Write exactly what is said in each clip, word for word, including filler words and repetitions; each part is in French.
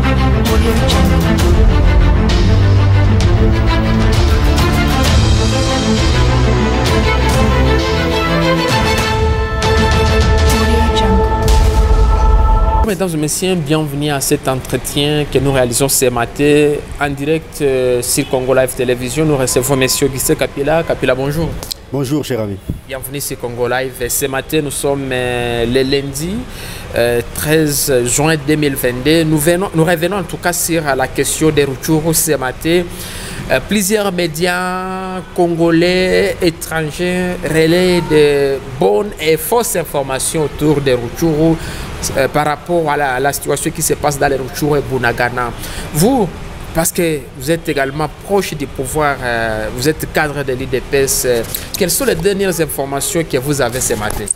Mesdames et messieurs, bienvenue à cet entretien que nous réalisons ce matin en direct euh, sur Congo Live Télévision. Nous recevons M. Augustin Kapila. Kapila, bonjour. Bonjour, cher ami. Bienvenue sur Congo Live. Ce matin, nous sommes euh, le lundi euh, treize juin deux mille vingt-deux. Nous, venons, nous revenons en tout cas sur la question des Rutshuru ce matin. Euh, plusieurs médias congolais, étrangers relaient de bonnes et fausses informations autour des Rutshuru euh, par rapport à la, à la situation qui se passe dans les Rutshuru et Bunagana. Vous, parce que vous êtes également proche du pouvoir, euh, vous êtes cadre de l'I D P S, euh, quelles sont les dernières informations que vous avez ce matin?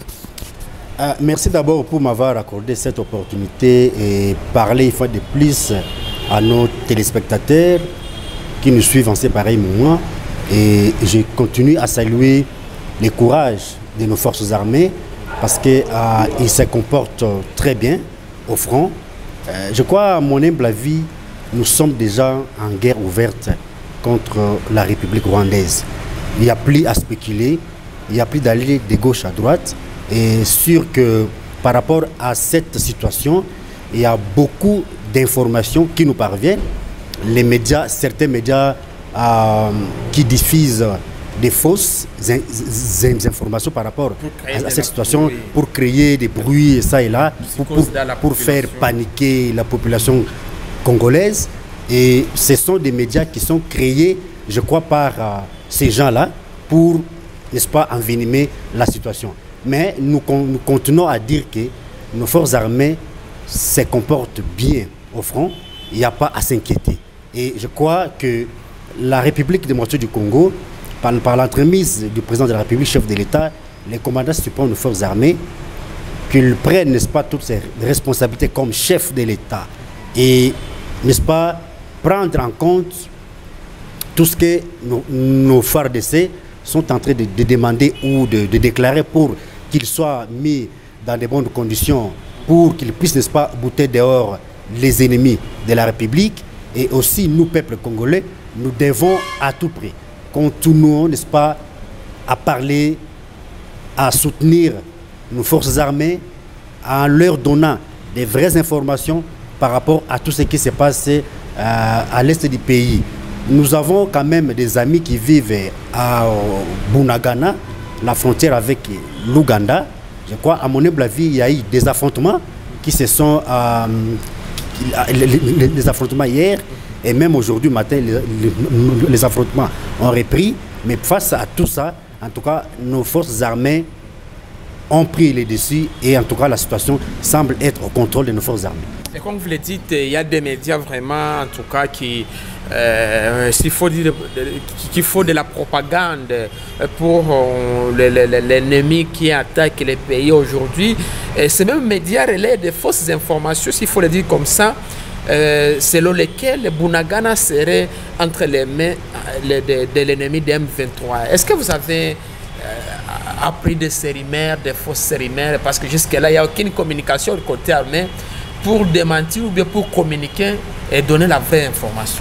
euh, Merci d'abord pour m'avoir accordé cette opportunité et parler une fois de plus à nos téléspectateurs qui nous suivent en ces pareils moments. Et je continue à saluer le courage de nos forces armées parce qu'ils euh, se comportent très bien au front. Euh, je crois, à mon humble avis, nous sommes déjà en guerre ouverte contre la République rwandaise. Il n'y a plus à spéculer, il n'y a plus d'aller de gauche à droite. Et sûr que par rapport à cette situation, il y a beaucoup d'informations qui nous parviennent. Les médias, certains médias euh, qui diffusent des fausses in, in, informations par rapport à, à cette situation bruit. Pour créer des bruits, ça et là, pour, pour, pour faire paniquer la population congolaise. Et ce sont des médias qui sont créés, je crois, par euh, ces gens-là pour, n'est-ce pas, envenimer la situation. Mais nous, nous continuons à dire que nos forces armées se comportent bien au front, il n'y a pas à s'inquiéter. Et je crois que la République démocratique du Congo, par, par l'entremise du président de la République, chef de l'État, les commandants suprêmes des forces armées, qu'ils prennent, n'est-ce pas, toutes ces responsabilités comme chef de l'État et, n'est-ce pas, prendre en compte tout ce que nos, nos F A R D C sont en train de, de demander ou de, de déclarer pour qu'ils soient mis dans de bonnes conditions, pour qu'ils puissent, n'est-ce pas, bouter dehors les ennemis de la République. Et aussi, nous, peuple congolais, nous devons à tout prix continuer, n'est-ce pas, à parler, à soutenir nos forces armées, en leur donnant des vraies informations par rapport à tout ce qui s'est passé euh, à l'est du pays. Nous avons quand même des amis qui vivent à Bunagana, la frontière avec l'Ouganda. Je crois, à mon humble avis, il y a eu des affrontements qui se sont... Euh, Les, les, les affrontements hier et même aujourd'hui matin, les, les, les affrontements ont repris. Mais face à tout ça, en tout cas, nos forces armées ont pris les dessus et en tout cas, la situation semble être au contrôle de nos forces armées. Et comme vous le dites, il y a des médias vraiment, en tout cas, qui, euh, s'il faut dire, qu'il faut de la propagande pour euh, l'ennemi qui attaque les pays aujourd'hui. Et ces mêmes médias relaient de fausses informations, s'il faut le dire comme ça, euh, selon lesquelles Bunagana serait entre les mains de, de, de l'ennemi de M vingt-trois. Est-ce que vous avez euh, appris de ces rumeurs, de fausses rumeurs? Parce que jusque-là, il n'y a aucune communication du côté armé pour démentir ou bien pour communiquer et donner la vraie information.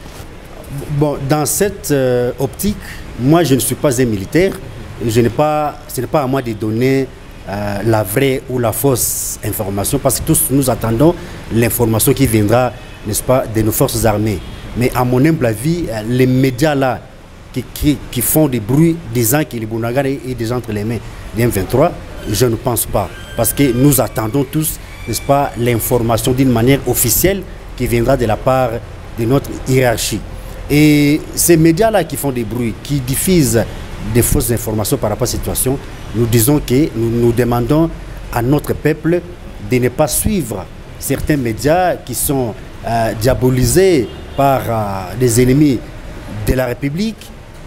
Bon, dans cette euh, optique, moi je ne suis pas un militaire. Je n'ai pas, ce n'est pas à moi de donner euh, la vraie ou la fausse information parce que tous nous attendons l'information qui viendra, n'est-ce pas, de nos forces armées. Mais à mon humble avis, les médias là qui, qui, qui font des bruits disant que les Bunagana est déjà entre les mains de M vingt-trois, je ne pense pas. Parce que nous attendons tous, n'est-ce pas, l'information d'une manière officielle qui viendra de la part de notre hiérarchie. Et ces médias-là qui font des bruits, qui diffusent des fausses informations par rapport à cette situation, nous disons que nous, nous demandons à notre peuple de ne pas suivre certains médias qui sont euh, diabolisés par euh, des ennemis de la République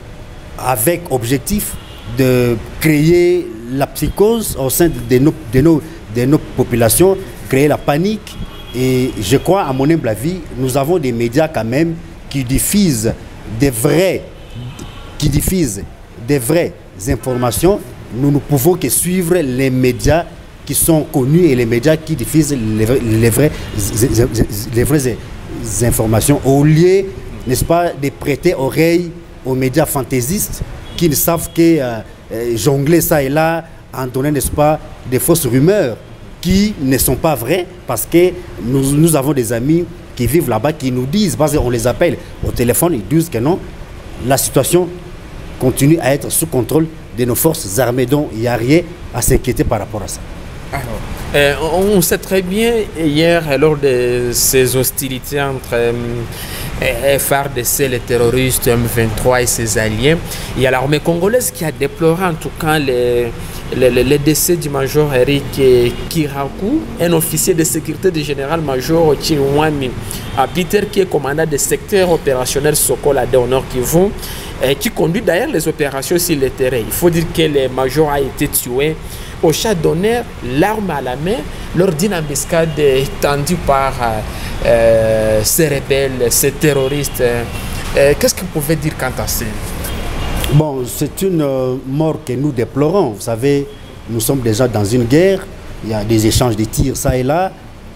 avec objectif de créer la psychose au sein de nos, de nos, de nos populations, créer la panique. Et je crois, à mon humble avis, nous avons des médias quand même qui diffusent des vrais, qui diffusent des vraies informations. Nous ne pouvons que suivre les médias qui sont connus et les médias qui diffusent les, les, vrais, les vraies informations, au lieu, n'est-ce pas, de prêter oreille aux médias fantaisistes qui ne savent que euh, jongler ça et là en donnant, n'est-ce pas, des fausses rumeurs qui ne sont pas vraies, parce que nous, nous avons des amis qui vivent là-bas qui nous disent, parce qu'on les appelle au téléphone, ils disent que non, la situation continue à être sous contrôle de nos forces armées, donc il n'y a rien à s'inquiéter par rapport à ça. Alors, euh, on sait très bien, hier, lors de ces hostilités entre euh, F R D C, les terroristes, M vingt-trois et ses alliés, il y a l'armée congolaise qui a déploré en tout cas les, les, les, les décès du major Eric Kirakou, un officier de sécurité du général-major Chirwami Peter, qui est commandant des secteurs opérationnels Sokolade au Nord Kivu, et qui conduit d'ailleurs les opérations sur le terrain. Il faut dire que le major a été tué au chat d'honneur, l'arme à la main, lors d'une embuscade tendue par euh, ces rebelles, ces terroristes. Euh, Qu'est-ce que vous pouvez dire quant à ça? Bon, c'est une euh, mort que nous déplorons. Vous savez, nous sommes déjà dans une guerre. Il y a des échanges de tirs, ça et là.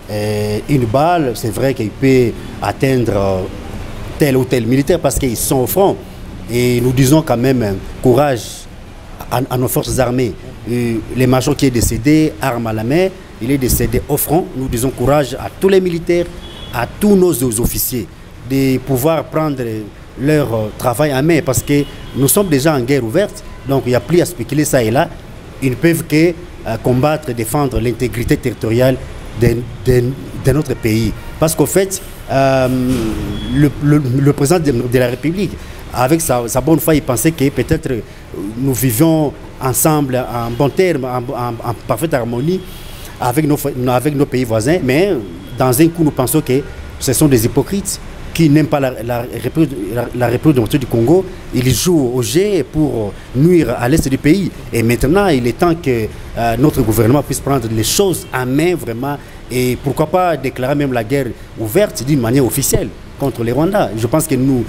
Et une balle, c'est vrai qu'il peut atteindre euh, tel ou tel militaire parce qu'ils sont au front. Et nous disons quand même euh, courage à, à nos forces armées. Et le major qui est décédé, arme à la main, il est décédé au front. Nous disons courage à tous les militaires, à tous nos officiers, de pouvoir prendre leur euh, travail en main, parce que nous sommes déjà en guerre ouverte, donc il n'y a plus à spéculer ça et là. Ils ne peuvent que euh, combattre et défendre l'intégrité territoriale de, de, de notre pays. Parce qu'au fait, euh, le, le, le président de, de la République, avec sa, sa bonne foi, il pensait que peut-être nous vivions ensemble en bon terme, en, en, en parfaite harmonie avec nos, avec nos pays voisins, mais dans un coup, nous pensons que ce sont des hypocrites qui n'aiment pas la, la, la, la République du Congo. Ils jouent au jeu pour nuire à l'est du pays. Et maintenant, il est temps que euh, notre gouvernement puisse prendre les choses en main vraiment, et pourquoi pas déclarer même la guerre ouverte d'une manière officielle contre les Rwandais. Je pense que nous,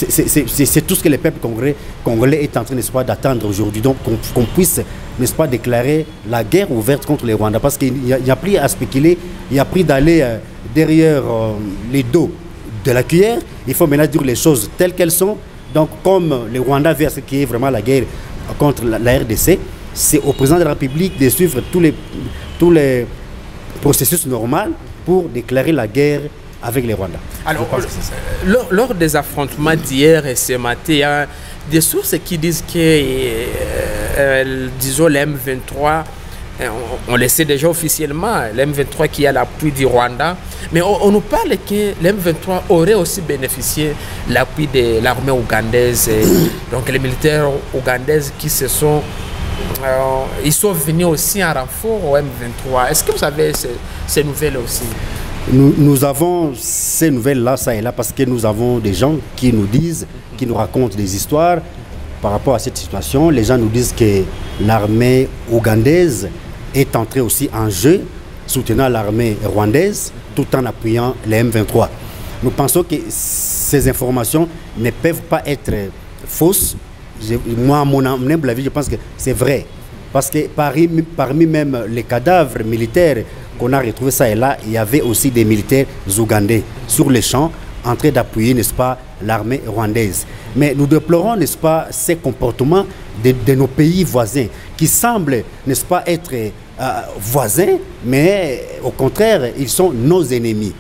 c'est tout ce que le peuple congolais, congolais est en train, n'est-ce pas, d'attendre aujourd'hui. Donc qu'on qu'on puisse, n'est-ce pas, déclarer la guerre ouverte contre les Rwandais. Parce qu'il n'y a, a plus à spéculer, il n'y a plus d'aller euh, derrière euh, les dos de la cuillère. Il faut maintenant dire les choses telles qu'elles sont. Donc comme les Rwandais veulent ce qui est vraiment la guerre contre la, la R D C, c'est au président de la République de suivre tous les, tous les processus normaux pour déclarer la guerre avec les Rwandais. Alors, lors, lors des affrontements d'hier et ce matin, il y a des sources qui disent que, euh, euh, disons, l'M vingt-trois, euh, on, on le sait déjà officiellement, l'M vingt-trois qui a l'appui du Rwanda, mais on, on nous parle que l'M vingt-trois aurait aussi bénéficié de l'appui de l'armée ougandaise, et donc les militaires ougandais qui se sont... Euh, ils sont venus aussi en renfort au M vingt-trois. Est-ce que vous avez ces, ces nouvelles aussi? Nous, nous avons ces nouvelles-là, ça et là, parce que nous avons des gens qui nous disent, qui nous racontent des histoires par rapport à cette situation. Les gens nous disent que l'armée ougandaise est entrée aussi en jeu, soutenant l'armée rwandaise, tout en appuyant les M vingt-trois. Nous pensons que ces informations ne peuvent pas être fausses. Je, moi, à mon humble avis, je pense que c'est vrai. Parce que parmi, parmi même les cadavres militaires qu'on a retrouvés ça et là, il y avait aussi des militaires ougandais sur les champs en train d'appuyer, n'est-ce pas, l'armée rwandaise. Mais nous déplorons, n'est-ce pas, ces comportements de, de nos pays voisins qui semblent, n'est-ce pas, être euh, voisins, mais au contraire, ils sont nos ennemis.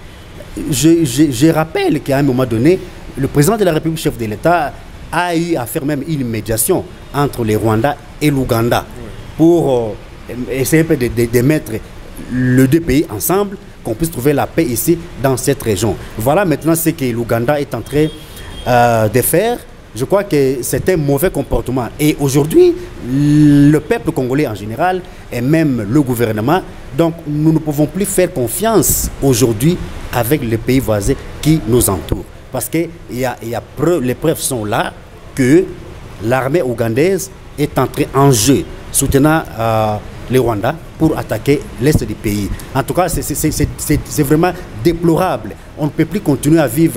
Je, je, je rappelle qu'à un moment donné, le président de la République, chef de l'État, a eu à faire même une médiation entre les Rwandais et l'Ouganda pour euh, essayer de, de, de mettre les deux pays ensemble, qu'on puisse trouver la paix ici dans cette région. Voilà maintenant ce que l'Ouganda est en train euh, de faire. Je crois que c'est un mauvais comportement. Et aujourd'hui, le peuple congolais en général et même le gouvernement, donc nous ne pouvons plus faire confiance aujourd'hui avec les pays voisins qui nous entourent. Parce que y a, y a preuve, les preuves sont là que l'armée ougandaise est entrée en jeu, soutenant euh, les Rwandais pour attaquer l'est du pays. En tout cas, c'est vraiment déplorable. On ne peut plus continuer à vivre,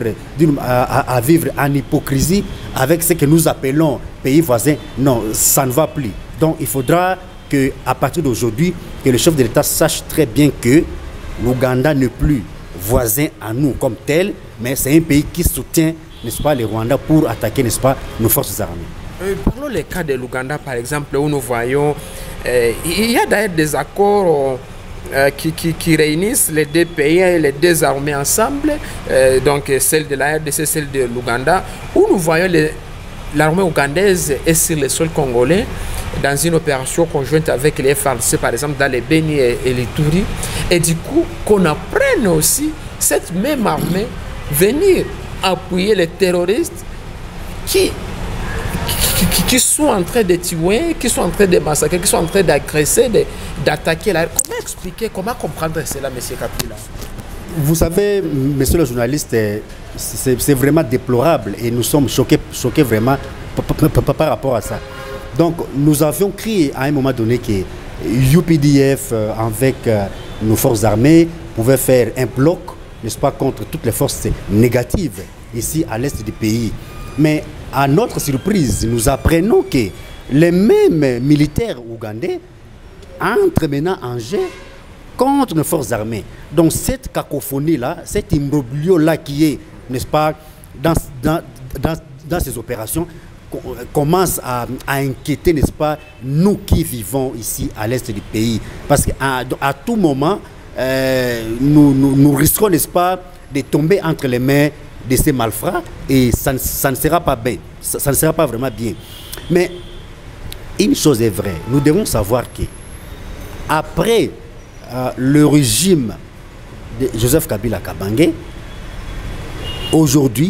à, à vivre en hypocrisie avec ce que nous appelons pays voisins. Non, ça ne va plus. Donc il faudra qu'à partir d'aujourd'hui, que le chef de l'État sache très bien que l'Ouganda n'est plus voisin à nous comme tel, mais c'est un pays qui soutient, n'est-ce pas, le Rwanda pour attaquer, n'est-ce pas, nos forces armées. Euh, parlons le cas de l'Ouganda, par exemple, où nous voyons, euh, il y a d'ailleurs des accords euh, qui, qui, qui réunissent les deux pays et les deux armées ensemble, euh, donc celle de la R D C, celle de l'Ouganda, où nous voyons l'armée ougandaise est sur le sol congolais dans une opération conjointe avec les F A R D C, par exemple, dans les Beni et, et les Touri, et du coup, qu'on apprenne aussi cette même armée venir appuyer les terroristes qui Qui, qui, qui sont en train de tuer, qui sont en train de massacrer, qui sont en train d'agresser, d'attaquer la... Comment expliquer, comment comprendre cela, M. Kapila? Vous savez, monsieur le journaliste, c'est vraiment déplorable et nous sommes choqués, choqués vraiment par rapport à ça. Donc, nous avions crié à un moment donné que U P D F, avec nos forces armées, pouvait faire un bloc, n'est-ce pas, contre toutes les forces négatives ici à l'est du pays. Mais à notre surprise, nous apprenons que les mêmes militaires ougandais entrent maintenant en jeu contre nos forces armées. Donc cette cacophonie-là, cet imbroglio-là qui est, n'est-ce pas, dans, dans, dans, dans ces opérations, commence à, à inquiéter, n'est-ce pas, nous qui vivons ici à l'est du pays. Parce qu'à à tout moment, euh, nous, nous, nous risquons, n'est-ce pas, de tomber entre les mains de ces malfrats et ça, ça ne sera pas bien, ça, ça ne sera pas vraiment bien. Mais une chose est vraie, nous devons savoir que après euh, le régime de Joseph Kabila Kabange, aujourd'hui,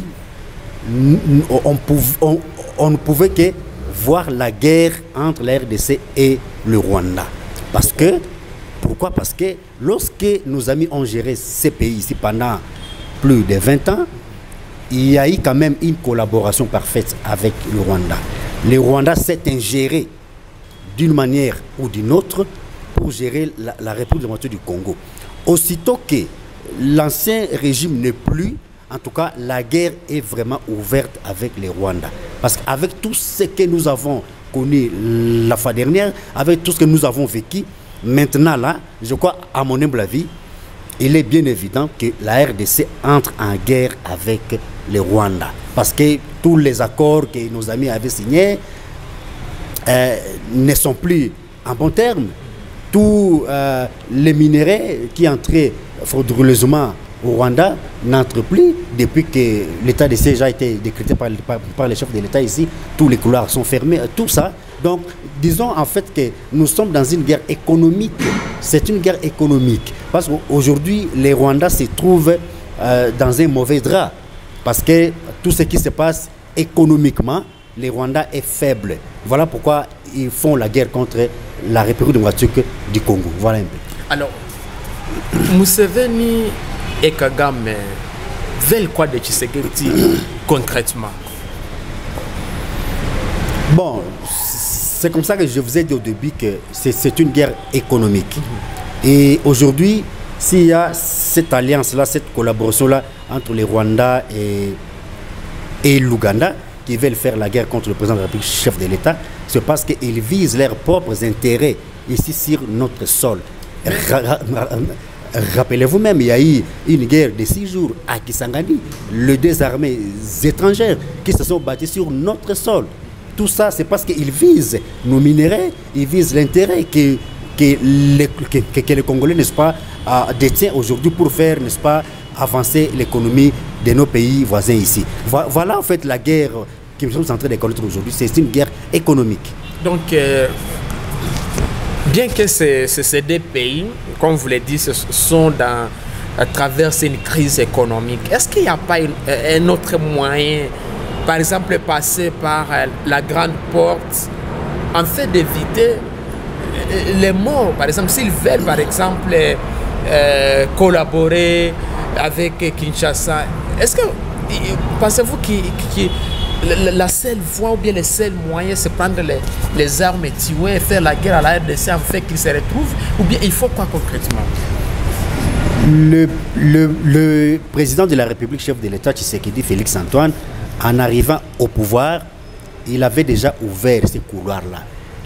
on, on, on ne pouvait que voir la guerre entre la R D C et le Rwanda. Parce que, pourquoi? Parce que lorsque nos amis ont géré ces pays ici pendant plus de vingt ans, il y a eu quand même une collaboration parfaite avec le Rwanda. Le Rwanda s'est ingéré d'une manière ou d'une autre pour gérer la, la République démocratique du Congo. Aussitôt que l'ancien régime n'est plus, en tout cas, la guerre est vraiment ouverte avec les Rwandais. Parce qu'avec tout ce que nous avons connu la fois dernière, avec tout ce que nous avons vécu, maintenant là, je crois, à mon humble avis, il est bien évident que la R D C entre en guerre avec le Rwanda. Parce que tous les accords que nos amis avaient signés euh, ne sont plus en bon terme. Tous euh, les minéraux qui entraient frauduleusement au Rwanda n'entrent plus depuis que l'état de siège a été décrété par, par, par les chefs de l'État ici. Tous les couloirs sont fermés, tout ça. Donc, disons en fait que nous sommes dans une guerre économique. C'est une guerre économique. Parce qu'aujourd'hui, les Rwandais se trouvent euh, dans un mauvais drap. Parce que tout ce qui se passe économiquement, les Rwandais est faible. Voilà pourquoi ils font la guerre contre la République démocratique du Congo. Voilà un peu. Alors, Museveni et Kagame veulent quoi de Tshisekedi concrètement? Bon, c'est comme ça que je vous ai dit au début que c'est une guerre économique. Et aujourd'hui, s'il y a cette alliance-là, cette collaboration-là entre les Rwandais et, et l'Ouganda, qui veulent faire la guerre contre le président de la République, chef de l'État, c'est parce qu'ils visent leurs propres intérêts ici sur notre sol. Rappelez-vous même, il y a eu une guerre de six jours à Kisangani, les deux armées étrangères qui se sont battues sur notre sol. Tout ça, c'est parce qu'ils visent nos minéraux, ils visent l'intérêt que, que, les, que, que les Congolais, n'est-ce pas, euh, détiennent aujourd'hui pour faire, n'est-ce pas, avancer l'économie de nos pays voisins ici. Voilà en fait la guerre que nous sommes en train de connaître aujourd'hui. C'est une guerre économique. Donc, euh, bien que ces, ces, ces deux pays, comme vous l'avez dit, sont dans, à travers une crise économique, est-ce qu'il n'y a pas une, un autre moyen, par exemple, passer par la grande porte, en fait d'éviter les morts? Par exemple, s'ils veulent, par exemple, euh, collaborer avec Kinshasa, est-ce que, pensez-vous que, que la, la seule voie ou bien le seul moyen, c'est prendre les, les armes et tuer et faire la guerre à la R D C en fait qu'ils se retrouvent? Ou bien il faut quoi concrètement? Le, le, le président de la République, chef de l'État, Tshisekedi Félix Antoine, en arrivant au pouvoir, il avait déjà ouvert ces couloirs-là.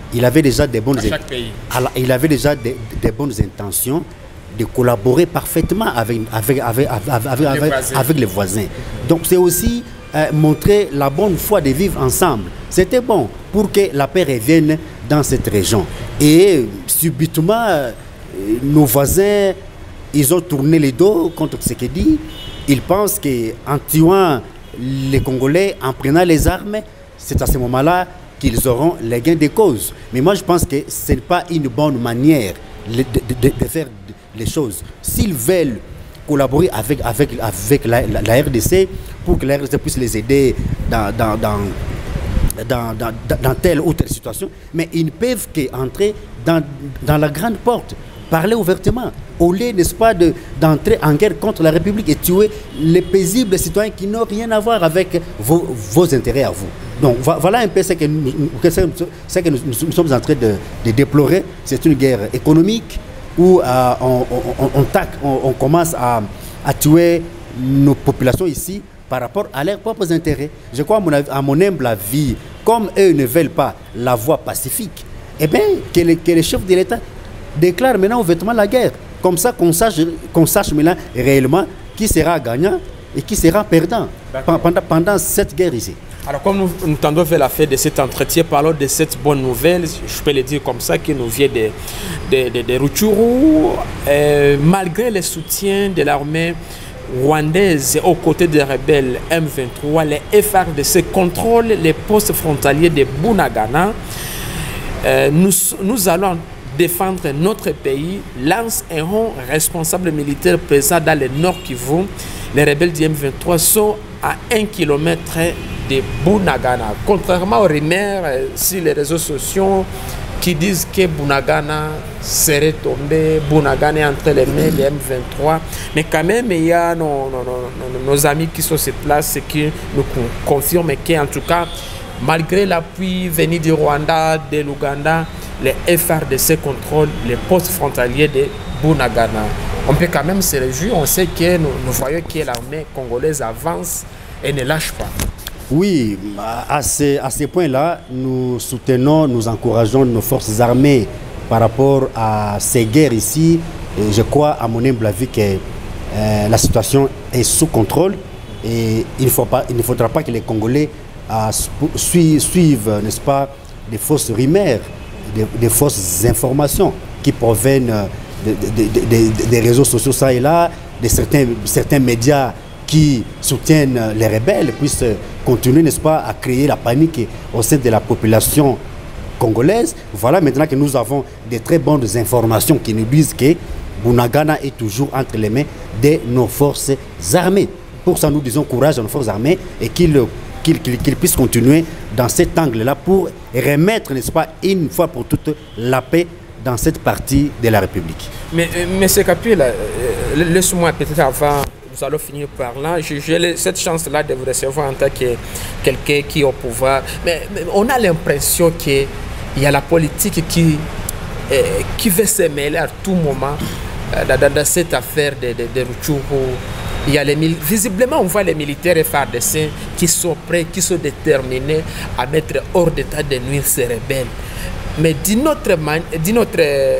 il avait déjà des bonnes, à chaque pays. Il avait déjà des, des bonnes intentions de collaborer parfaitement avec, avec, avec, avec, avec, les, avec, voisins. avec les voisins. Donc c'est aussi euh, montrer la bonne foi de vivre ensemble. C'était bon pour que la paix revienne dans cette région. Et subitement, euh, nos voisins, ils ont tourné les dos contre ce qu'il dit. Ils pensent qu'en tuant les Congolais, en prenant les armes, c'est à ce moment-là qu'ils auront les gains de cause. Mais moi, je pense que ce n'est pas une bonne manière de, de, de, de faire les choses. S'ils veulent collaborer avec, avec, avec la, la, la R D C pour que la R D C puisse les aider dans, dans, dans, dans, dans, dans telle ou telle situation, mais ils ne peuvent qu'entrer dans, dans la grande porte, parler ouvertement, au lieu, n'est-ce pas, de, d'entrer en guerre contre la République et tuer les paisibles citoyens qui n'ont rien à voir avec vos, vos intérêts à vous. Donc voilà un peu ce que nous, ce que nous, nous sommes en train de, de déplorer. C'est une guerre économique où euh, on, on, on, tac, on, on commence à, à tuer nos populations ici par rapport à leurs propres intérêts. Je crois, à mon, à mon humble avis, comme eux ne veulent pas la voie pacifique, eh bien, que les, que les chefs de l'État déclarent maintenant ouvertement la guerre. Comme ça, qu'on sache, qu'on sache maintenant réellement qui sera gagnant et qui sera perdant pendant, pendant cette guerre ici. Alors, comme nous, nous tendons vers la fin de cet entretien, parlons de cette bonne nouvelle, je peux le dire comme ça, qui nous vient de, de, de, de Rutshuru. Euh, malgré le soutien de l'armée rwandaise aux côtés des rebelles M vingt-trois, les F A R D C contrôlent les postes frontaliers de Bunagana. Euh, nous, nous allons défendre notre pays, lance un rond responsable militaire présent dans le nord Kivu. Les rebelles du M vingt-trois sont à un kilomètre de Bunagana. Contrairement aux rumeurs euh, sur les réseaux sociaux qui disent que Bunagana serait tombé, Bunagana est entre les mains des M vingt-trois. Mais quand même, il y a nos, nos, nos, nos amis qui sont sur place qui nous confirment qu'en tout cas, malgré l'appui venu du Rwanda, de l'Ouganda, les F A R D C contrôlent les postes frontaliers de Bunagana. On peut quand même se réjouir, on sait que nous, nous voyons que l'armée congolaise avance et ne lâche pas. Oui, à ces, à ces points-là, nous soutenons, nous encourageons nos forces armées par rapport à ces guerres ici. Et je crois, à mon humble avis, que euh, la situation est sous contrôle et il, faut pas, il ne faudra pas que les Congolais euh, suivent, suivent n'est-ce pas, des fausses rumeurs, des, des fausses informations qui proviennent de, de, de, de, des réseaux sociaux, ça et là, de certains, certains médias qui soutiennent les rebelles puissent continuer, n'est-ce pas, à créer la panique au sein de la population congolaise. Voilà maintenant que nous avons de très bonnes informations qui nous disent que Bunagana est toujours entre les mains de nos forces armées. Pour ça, nous disons courage à nos forces armées et qu'ils qu'ils, qu'ils, qu'ils puissent continuer dans cet angle-là pour remettre, n'est-ce pas, une fois pour toutes, la paix dans cette partie de la République. Mais, M. Kapila, euh, laisse-moi peut-être avant... Nous allons finir par là. J'ai cette chance-là de vous recevoir en tant que quelqu'un qui est au pouvoir. Mais, mais on a l'impression qu'il y a la politique qui, euh, qui veut se mêler à tout moment euh, dans, dans cette affaire de, de, de Rutshuru. Il y a les, visiblement, on voit les militaires F A R D C qui sont prêts, qui sont déterminés à mettre hors d'état de nuire ces rebelles. Mais d'une autre, d'une autre,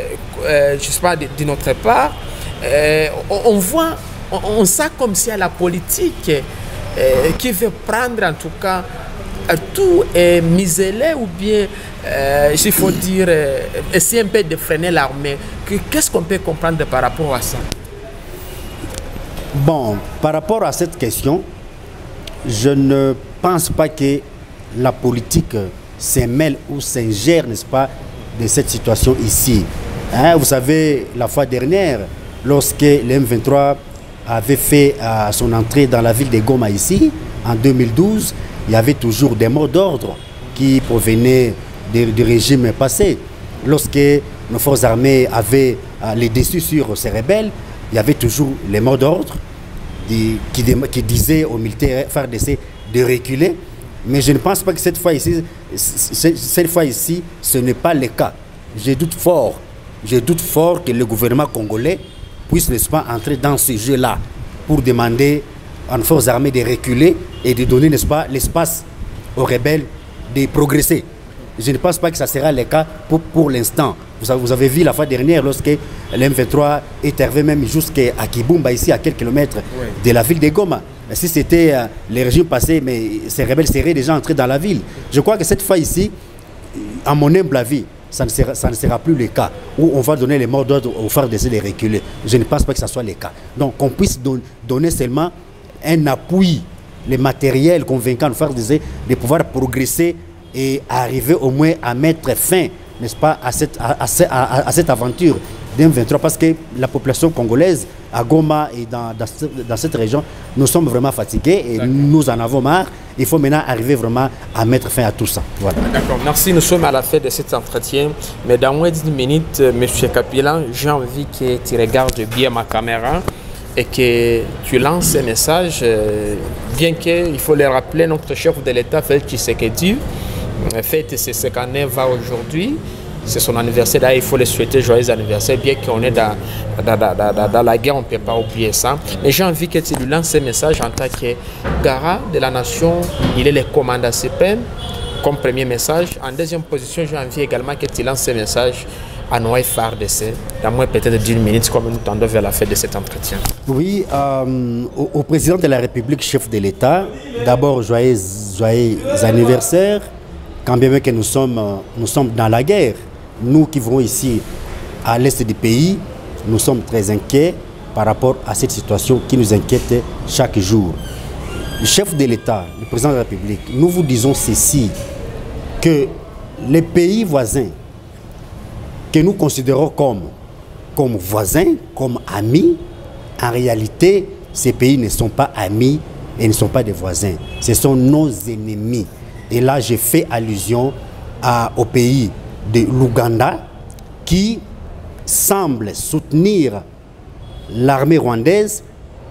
euh, je sais pas, d'une autre part, euh, on, on voit... On sent comme si à la politique euh, qui veut prendre en tout cas euh, tout est muselé ou bien, euh, il faut dire, euh, essayer un peu de freiner l'armée. Qu'est-ce qu'on peut comprendre par rapport à ça? Bon, par rapport à cette question, je ne pense pas que la politique se mêle ou s'ingère, n'est-ce pas, de cette situation ici. Hein, vous savez, la fois dernière, lorsque le M vingt-trois avait fait euh, son entrée dans la ville de Goma ici, en deux mille douze, il y avait toujours des mots d'ordre qui provenaient du, du régime passé. Lorsque nos forces armées avaient euh, les dessus sur ces rebelles, il y avait toujours les mots d'ordre qui, qui disaient aux militaires F A R D C de reculer. Mais je ne pense pas que cette fois ici, cette fois ici, ce n'est pas le cas. Je doute fort, je doute fort que le gouvernement congolais puisse, n'est-ce pas, entrer dans ce jeu-là pour demander aux forces armées de reculer et de donner, n'est-ce pas, l'espace aux rebelles de progresser. je ne pense pas que ça sera le cas pour, pour l'instant. Vous avez, vous avez vu la fois dernière, lorsque l'M vingt-trois est arrivé même jusqu'à Kibumba, ici à quelques kilomètres oui. de la ville de Goma. Si c'était euh, les régimes passés, mais ces rebelles seraient déjà entrés dans la ville. Je crois que cette fois ici, à mon humble avis, ça ne sera, ça ne sera plus le cas, où on va donner les mots d'ordre aux F A R D C de reculer. Je ne pense pas que ce soit le cas. Donc qu'on puisse don, donner seulement un appui, les matériels convaincants aux F A R D C de pouvoir progresser et arriver au moins à mettre fin, n'est-ce pas, à cette, à, à, à, à cette aventure d'M vingt-trois, parce que la population congolaise, à Goma et dans, dans, dans cette région, nous sommes vraiment fatigués et nous en avons marre. Il faut maintenant arriver vraiment à mettre fin à tout ça. Voilà. D'accord, merci. Nous sommes à la fin de cet entretien. Mais dans moins d'une minute, M. Kapila, j'ai envie que tu regardes bien ma caméra et que tu lances un message, euh, bien qu'il faut le rappeler, notre chef de l'État, Félix Tshisekedi, fête ses cinquante-neuf ans aujourd'hui. C'est son anniversaire, là il faut le souhaiter joyeux anniversaire, bien qu'on est dans, dans, dans, dans, dans la guerre, on ne peut pas oublier ça. Mais j'ai envie que tu lui lances un message en tant que garant de la nation, il est le commandant C P M, comme premier message. En deuxième position, j'ai envie également que tu lances un message à nos F A R D C, dans moins peut-être d'une minute, comme nous tendons vers la fin de cet entretien. Oui, euh, au, au président de la République, chef de l'État, d'abord joyeux, joyeux anniversaire, quand bien même que nous sommes, nous sommes dans la guerre. Nous qui vivons ici à l'est du pays, nous sommes très inquiets par rapport à cette situation qui nous inquiète chaque jour. Le chef de l'État, le président de la République, nous vous disons ceci, que les pays voisins que nous considérons comme, comme voisins, comme amis, en réalité, ces pays ne sont pas amis et ne sont pas des voisins. Ce sont nos ennemis. Et là, j'ai fait allusion à, au pays de l'Ouganda qui semble soutenir l'armée rwandaise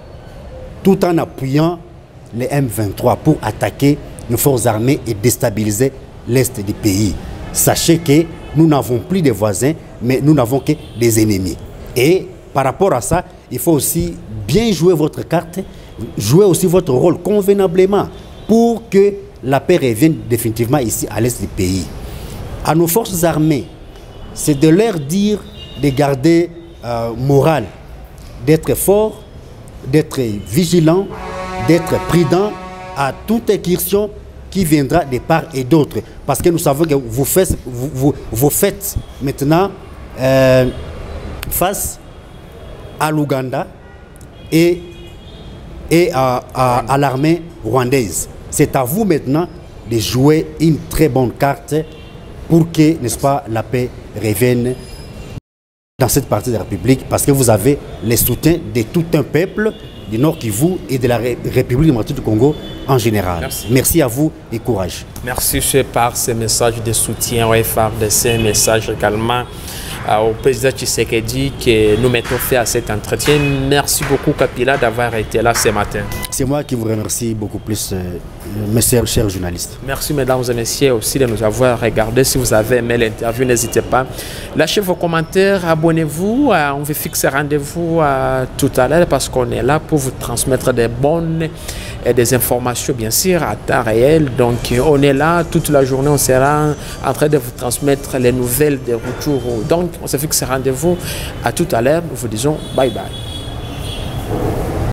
tout en appuyant les M vingt-trois pour attaquer nos forces armées et déstabiliser l'est du pays. Sachez que nous n'avons plus de voisins, mais nous n'avons que des ennemis. Et par rapport à ça, il faut aussi bien jouer votre carte, jouer aussi votre rôle convenablement pour que la paix revienne définitivement ici à l'est du pays. À nos forces armées, c'est de leur dire de garder euh, morale, d'être fort, d'être vigilant, d'être prudent à toute incursion qui viendra de part et d'autre. Parce que nous savons que vous faites, vous, vous, vous faites maintenant euh, face à l'Ouganda et, et à, à, à l'armée rwandaise. C'est à vous maintenant de jouer une très bonne carte pour que, n'est-ce pas, la paix revienne dans cette partie de la République, parce que vous avez le soutien de tout un peuple du Nord Kivu et de la République démocratique du Congo en général. Merci. Merci à vous et courage. Merci par ces messages de soutien au F A R D C, message également au président Tshisekedi que nous mettons fait à cet entretien. Merci beaucoup Kapila d'avoir été là ce matin. C'est moi qui vous remercie beaucoup plus, euh, mes chers, chers journalistes. Merci mesdames et messieurs aussi de nous avoir regardé. Si vous avez aimé l'interview, n'hésitez pas. Lâchez vos commentaires, abonnez-vous. Euh, on va fixer rendez-vous euh, tout à l'heure parce qu'on est là pour vous transmettre des bonnes et des informations bien sûr à temps réel. Donc on est là toute la journée, on sera en train de vous transmettre les nouvelles des retours. Donc on se fixe rendez-vous à tout à l'heure. Nous vous disons bye bye.